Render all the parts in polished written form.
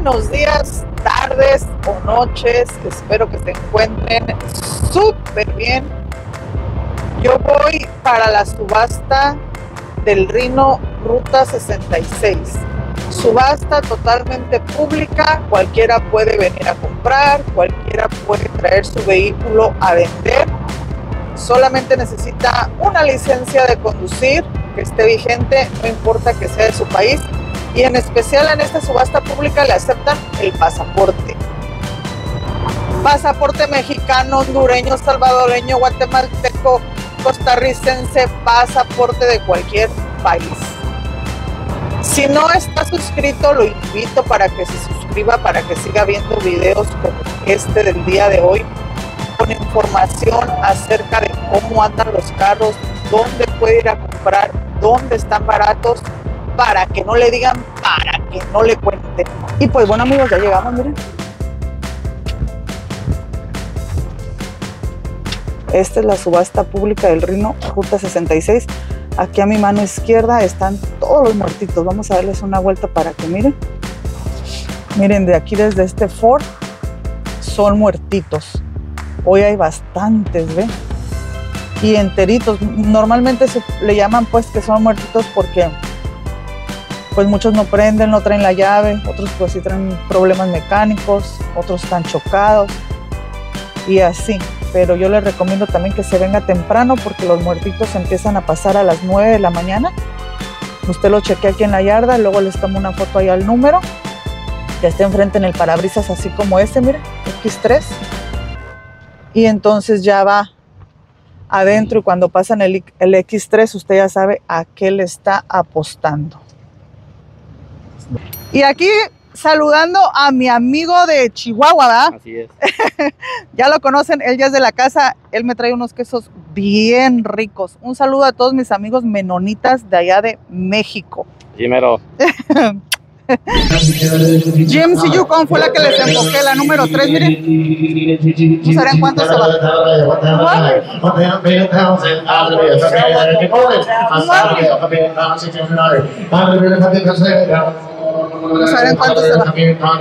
buenos días, tardes o noches. Espero que se encuentren súper bien. Yo voy para la subasta del Rhino Ruta 66. Subasta totalmente pública, cualquiera puede venir a comprar, cualquiera puede traer su vehículo a vender. Solamente necesita una licencia de conducir que esté vigente, no importa que sea de su país. Y en especial en esta subasta pública le aceptan el pasaporte. Pasaporte mexicano, hondureño, salvadoreño, guatemalteco, costarricense, pasaporte de cualquier país. Si no está suscrito, lo invito para que se suscriba, para que siga viendo videos como este del día de hoy, con información acerca de cómo andan los carros, dónde puede ir a comprar, dónde están baratos, para que no le digan, para que no le cuenten. Y pues bueno, amigos, ya llegamos, miren. Esta es la subasta pública del Rhino Ruta 66. Aquí a mi mano izquierda están todos los muertitos. Vamos a darles una vuelta para que miren. Miren, de aquí desde este Ford son muertitos. Hoy hay bastantes, ¿ven? Y enteritos. Normalmente se le llaman pues que son muertitos porque pues muchos no prenden, no traen la llave, otros pues sí traen problemas mecánicos, otros están chocados y así. Pero yo les recomiendo también que se venga temprano porque los muertitos empiezan a pasar a las 9 de la mañana. Usted lo chequea aquí en la yarda, luego les tomo una foto ahí al número que esté enfrente en el parabrisas, así como este, mire, X3. Y entonces ya va adentro y cuando pasan el X3 usted ya sabe a qué le está apostando. Y aquí saludando a mi amigo de Chihuahua, ¿verdad? Así es. Ya lo conocen, él ya es de la casa, él me trae unos quesos bien ricos. Un saludo a todos mis amigos menonitas de allá de México. Primero. Jim Si Yukon fue la que les enfoqué, la número 3, miren. No sabrán cuánto se va. No saben cuánto se va.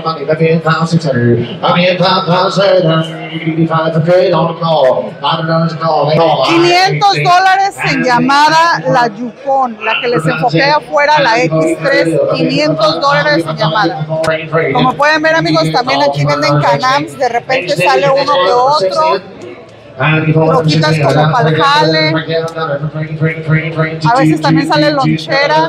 500 dólares en llamada la Yukon, la que les enfoqué afuera, la X3, 500 dólares en llamada. Como pueden ver, amigos, también aquí venden Can-Ams, de repente sale uno que otro. Troquitas como para el jale. A veces también salen loncheras.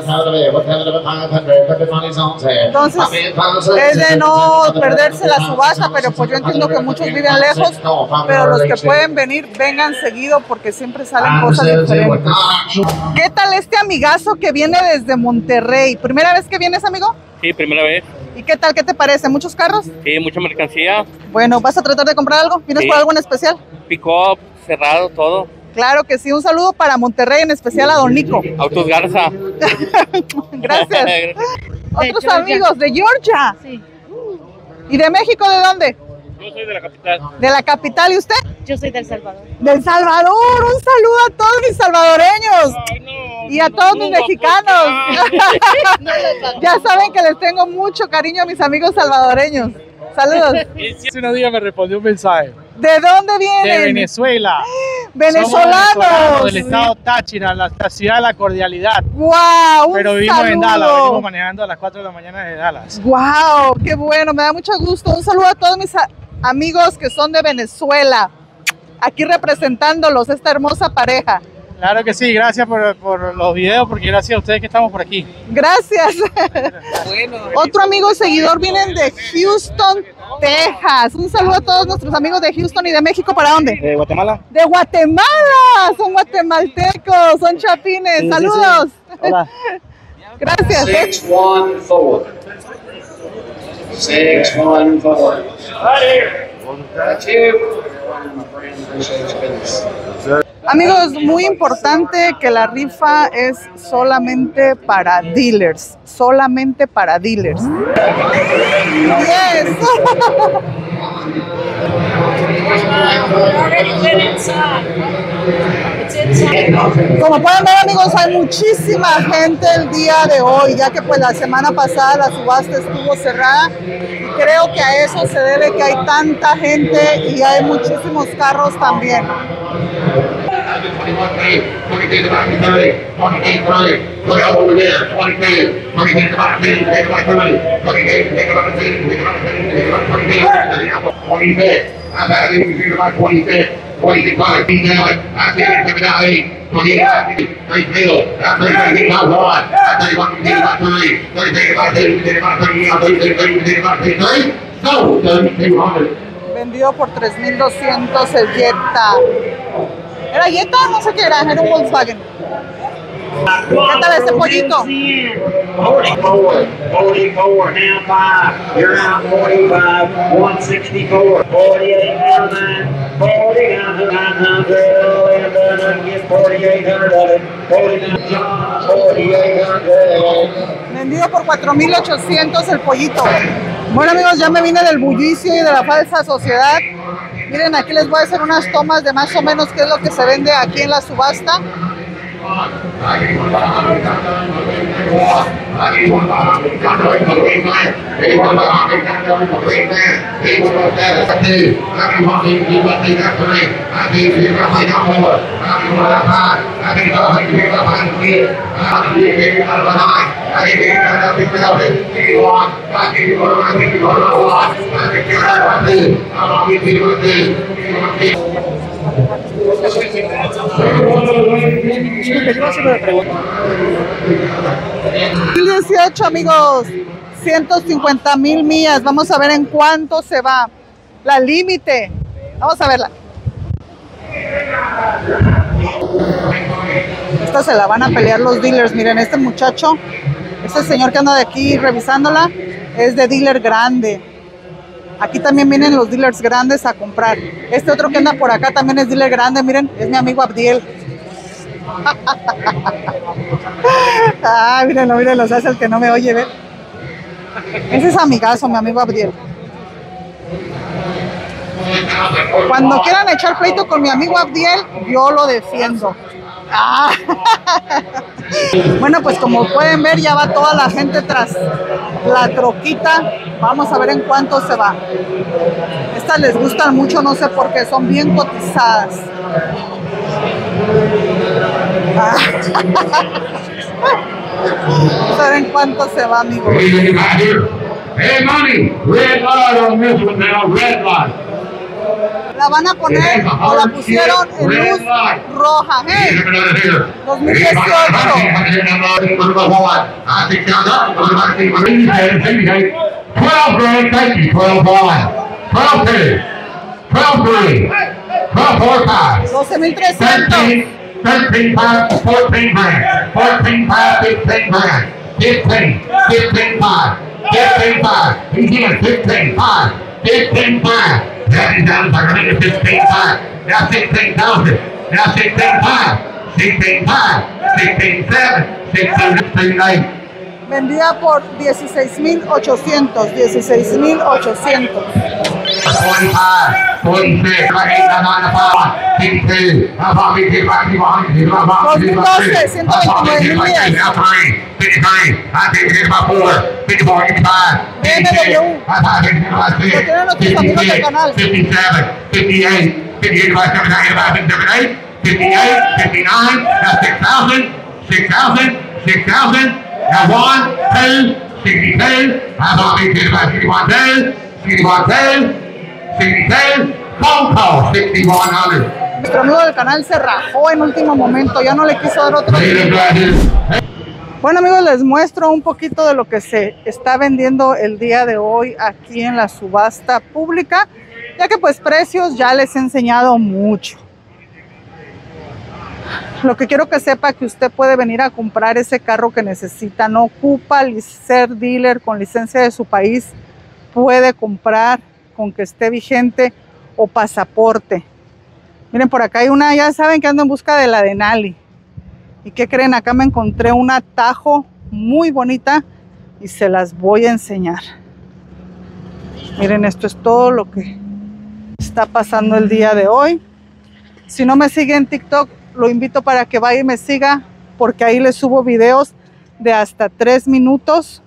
Entonces es de no perderse la subasta, pero pues yo entiendo que muchos viven lejos, pero los que pueden venir, vengan seguido porque siempre salen cosas diferentes. ¿Qué tal este amigazo que viene desde Monterrey? ¿Primera vez que vienes, amigo? Sí, primera vez. ¿Y qué tal? ¿Qué te parece? ¿Muchos carros? Sí, mucha mercancía. Bueno, ¿vas a tratar de comprar algo? ¿Vienes Sí. por algo en especial? Pick-up, cerrado, todo. Claro que sí. Un saludo para Monterrey, en especial a Don Nico. Autos Garza. Gracias. Otros Georgia. amigos de Georgia. Sí, ¿Y de México de dónde? Yo soy de la capital. De la capital. ¿Y usted? yo soy del Salvador. Del Salvador. Un saludo a todos mis salvadoreños. Ay, no, Y a todos mis mexicanos. No, Ya saben que les tengo mucho cariño a mis amigos salvadoreños. Saludos. Hace unos días me respondió un mensaje ¿De dónde de vienen? Venezuela. Somos Venezolanos. del estado Táchira, la ciudad de la cordialidad. Wow, Pero vivimos en Dallas, venimos manejando a las 4 de la mañana de Dallas. Wow, qué bueno, me da mucho gusto. Un saludo a todos mis amigos que son de Venezuela, aquí representándolos, esta hermosa pareja. Claro que sí, gracias por los videos, porque gracias a ustedes que estamos por aquí. Gracias. Otro amigo seguidor vienen de Houston, Texas. Un saludo a todos nuestros amigos de Houston y de México. ¿Para dónde? ¿De Guatemala? De Guatemala. Son guatemaltecos, son chapines. Sí, Saludos. sí. Hola. Gracias. 6-1 forward. 6-1 forward. That's you. Amigos, muy importante que la rifa es solamente para dealers. Solamente para dealers. Yes. already went inside. It's in Como pueden ver, amigos, hay muchísima gente el día de hoy, ya que pues la semana pasada la subasta estuvo cerrada y creo que a eso se debe que hay tanta gente y hay muchísimos carros también. Vendido por 3,200 el Jetta. ¿Era Jetta? No sé qué era un Volkswagen. ¿Qué tal ese pollito? 44, 44, now 5. You're out 45, 164, 48, now 9, 40, 900, and then get 4,800 of it, 4,800. Vendido por 4,800 el pollito. Bueno, amigos, ya me vine del bullicio y de la falsa sociedad. Miren, aquí les voy a hacer unas tomas de más o menos qué es lo que se vende aquí en la subasta. $2018, amigos, 150,000 millas. Vamos a ver en cuánto se va la límite. Vamos a verla. Esta se la van a pelear los dealers. Miren, este muchacho, este señor que anda de aquí revisándola, es de dealer grande. Aquí también vienen los dealers grandes a comprar. Este otro que anda por acá también es dealer grande. Miren, es mi amigo Abdiel. Ah, mírenlo, mírenlo, es el que no me oye, ¿ver? Ese es amigazo, mi amigo Abdiel. Cuando quieran echar pleito con mi amigo Abdiel, yo lo defiendo. Ah. Bueno, pues como pueden ver, ya va toda la gente tras la troquita. Vamos a ver en cuánto se va. Estas les gustan mucho, no sé por qué, son bien cotizadas. Ah. Vamos a ver en cuánto se va, amigos. Hey, money, red light on this one now, red light. La van a poner o la pusieron en luz roja. Hey, 2018. 12 grand, thank you, 12 1. 12 2. 12 3. 12 4 5. 12,300. 13 5, 14 grand. 14 5, 15 grand. 15, 15 5. 15 5. He's here, 15 5. 15 5. That is down for 15 5. Now 16,000. Now 16 5. 16 5. 16 7. 16 8. Vendida por 16,800. 16,800. 45, 46, 52, 2012, 129,000 millas. BMW. Lo tienen nuestros amigos del canal. 57, 58, 58, 59, 58, 59, 6,000, 6,000, now 1, 2, 62, 61, 62, phone call, 6100. Nuestro amigo del canal se rajó en último momento, ya no le quiso dar otro. Bueno, amigos, les muestro un poquito de lo que se está vendiendo el día de hoy aquí en la subasta pública, ya que pues precios ya les he enseñado mucho. Lo que quiero que sepa que usted puede venir a comprar ese carro que necesita, no ocupa ser dealer con licencia de su país, puede comprar con que esté vigente o pasaporte. Miren, por acá hay una, ya saben que ando en busca de la Denali. ¿Y qué creen? Acá me encontré una Tajo muy bonita y se las voy a enseñar. Miren, esto es todo lo que está pasando el día de hoy. Si no me siguen en TikTok, lo invito para que vaya y me siga, porque ahí les subo videos de hasta 3 minutos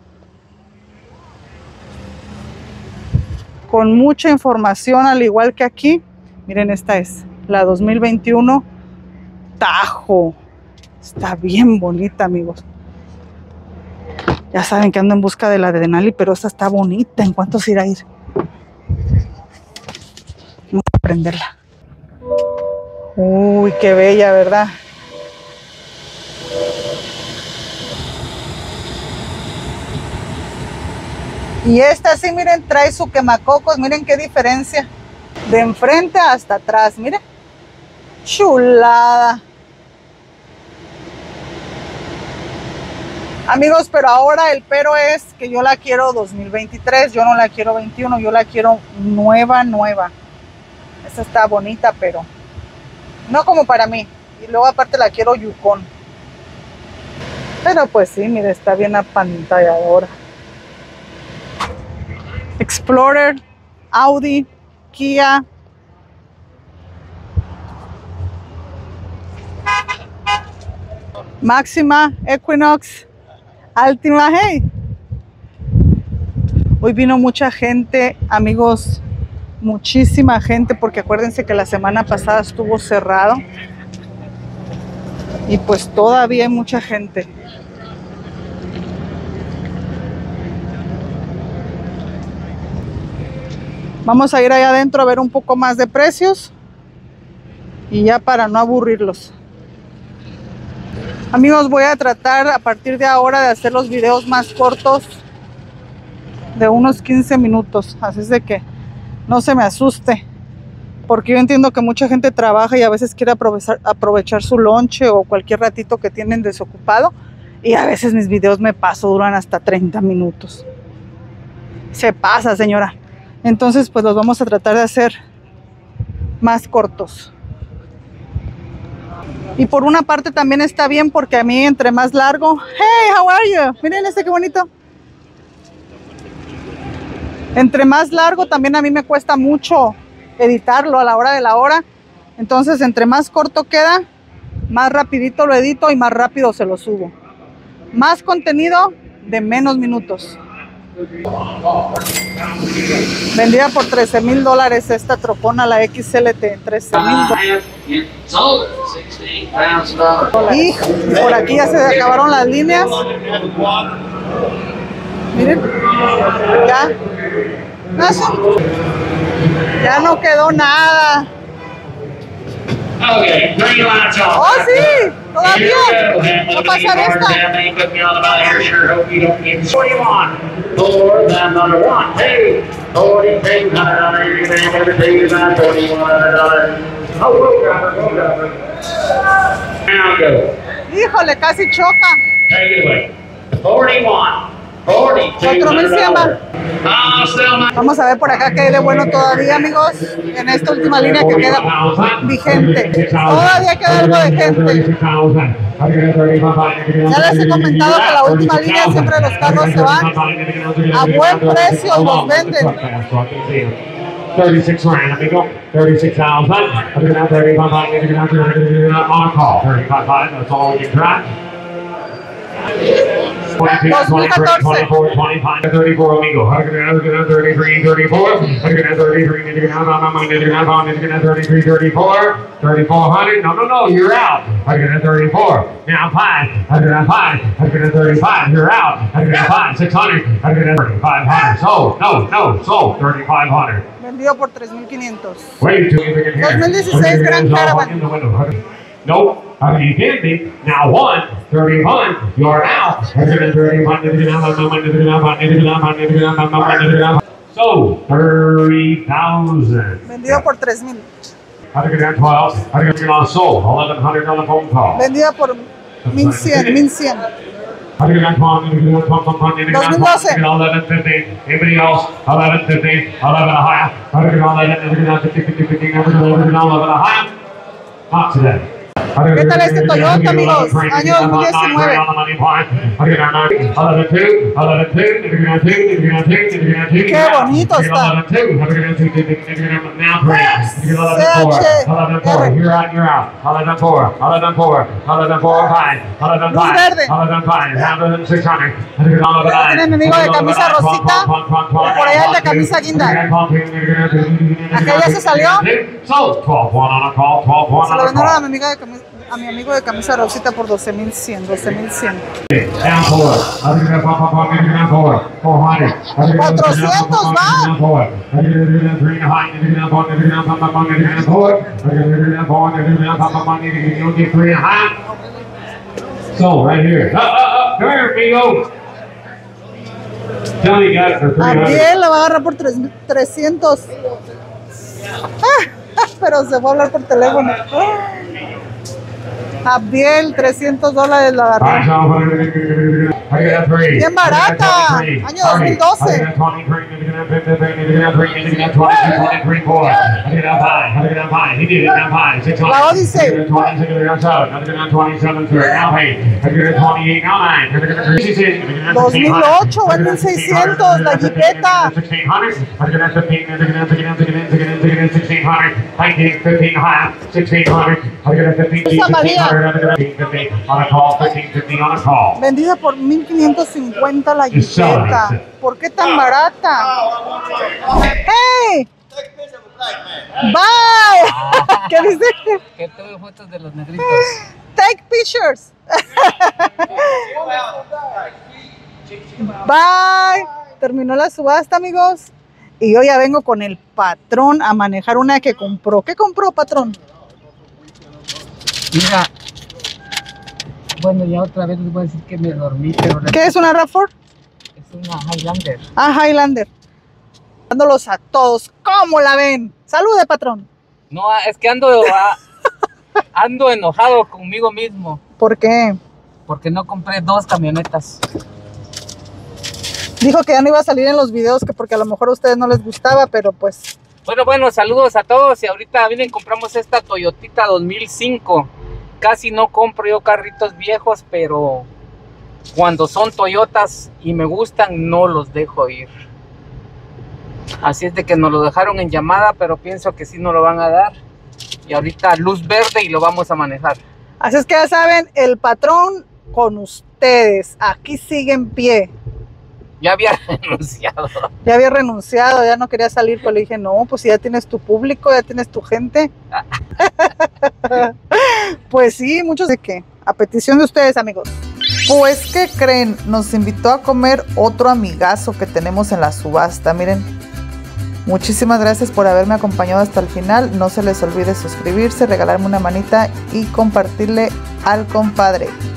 con mucha información, al igual que aquí. Miren, esta es la 2021 Tajo. Está bien bonita, amigos. Ya saben que ando en busca de la de Denali, pero esta está bonita. ¿En cuánto se irá a ir? Vamos a prenderla. Uy, qué bella, ¿verdad? Y esta sí, miren, trae su quemacocos. Miren qué diferencia. De enfrente hasta atrás, miren. Chulada. Amigos, pero ahora el pero es que yo la quiero 2023. Yo no la quiero 21. Yo la quiero nueva, nueva. Esta está bonita, pero no como para mí. Y luego aparte la quiero Yukon. Pero pues sí, mire, está bien apantalladora. Explorer, Audi, Kia. Máxima, Equinox, Altima. Hey, hoy vino mucha gente, amigos, muchísima gente, porque acuérdense que la semana pasada estuvo cerrado y pues todavía hay mucha gente. Vamos a ir allá adentro a ver un poco más de precios y ya para no aburrirlos. Amigos, voy a tratar a partir de ahora de hacer los videos más cortos, de unos 15 minutos, así es de que no se me asuste, porque yo entiendo que mucha gente trabaja y a veces quiere aprovechar su lonche o cualquier ratito que tienen desocupado, y a veces mis videos me paso, duran hasta 30 minutos. Se pasa, señora. Entonces pues los vamos a tratar de hacer más cortos. Y por una parte también está bien, porque a mí entre más largo... Hey, how are you? Miren este qué bonito. Entre más largo también a mí me cuesta mucho editarlo a la hora de la hora. Entonces entre más corto queda, más rapidito lo edito y más rápido se lo subo. Más contenido de menos minutos. Vendida por $13,000 esta trocona, la XLT, $13,000. Y por aquí ya se acabaron las líneas. Miren, ya no quedó nada. Okay, green lights off. Oh, sí, todavía. Va a pasar esta. 41. More than number one. Hey, 40, $41. Oh, go driver. Now go. Híjole, casi choca. Take it away. 41. 4,100 va. Vamos a ver por acá qué hay de bueno todavía, amigos, en esta última línea que queda vigente. Todavía queda algo de gente. Ya les he comentado que la última línea siempre los carros se van a buen precio y los venden. 36 grand, amigo. 36,000. I'm gonna have 35,500 on call. 35,500, that's all we can try. 22, 23, 24, 25, 34, amigo. I'm gonna 33, 34. I'm gonna 33, 34, 3,400. No, you're out. I'm gonna 34. Now 5. I'm gonna 5. I'm gonna 35. You're out. I'm gonna 5. 600. I'm gonna 3,500. Sold. No, sold. 3,500. Vendido por 3,500. Wait till you begin here. 2016 Grand Caravan. Nope. You can't be. Now 31. You're out. So 30,000. Vendido por 3,000. How to get down 12. How to get on sold. 1,100 on the phone call. Vendida por 1,100. How to get down 12. 2012. 11,50. Anybody else? 11,50. 11 a higher. How to get on 11. 50, 11 a higher. Not today. ¿Qué tal este Toyota, amigos? Año 2019. Qué bonito está. Luz verde. Tiene mi amigo de camisa rosita. Y por allá el de camisa guinda. Aquella se salió. Se lo vendieron a mi amigo de camisa rosita por 12,100. 12,100. 400 va. So right here. Come here, amigo. Johnny got it for 300. Ariel la va a agarrar por 300. Pero se fue a hablar por teléfono. Abdiel, $300 la agarró. Bien barata. Año 2012. La Odyssey. 2008 o en 1600, la Jeepeta. Esa María. Vendida por 1,550 la Jeepeta. ¿Por qué tan barata? ¡Hey! Bye. ¿Qué dice? Que tome fotos de los negritos. Take pictures. Bye. Terminó la subasta, amigos. Y yo ya vengo con el patrón a manejar una que compró. ¿Qué compró, patrón? Mira, bueno, ya otra vez les voy a decir que me dormí, pero... ¿Qué es una RAV4? Es una Highlander. Ah, Highlander. Dándolos a todos. ¿Cómo la ven? Salude, patrón. No, es que ando enojado conmigo mismo. ¿Por qué? Porque no compré 2 camionetas. Dijo que ya no iba a salir en los videos, que porque a lo mejor a ustedes no les gustaba, pero pues... Bueno, saludos a todos. Y ahorita vienen, compramos esta Toyotita 2005. Casi no compro yo carritos viejos, pero cuando son Toyotas y me gustan, no los dejo ir. Así es de que nos lo dejaron en llamada, pero pienso que sí nos lo van a dar. Y ahorita luz verde y lo vamos a manejar. Así es que ya saben, el patrón con ustedes. Aquí sigue en pie. Ya había renunciado. Ya había renunciado, ya no quería salir, pero le dije, no, pues si ya tienes tu público, ya tienes tu gente. Pues sí, muchos de qué. A petición de ustedes, amigos. Pues, ¿qué creen? Nos invitó a comer otro amigazo que tenemos en la subasta, miren. Muchísimas gracias por haberme acompañado hasta el final. No se les olvide suscribirse, regalarme una manita y compartirle al compadre.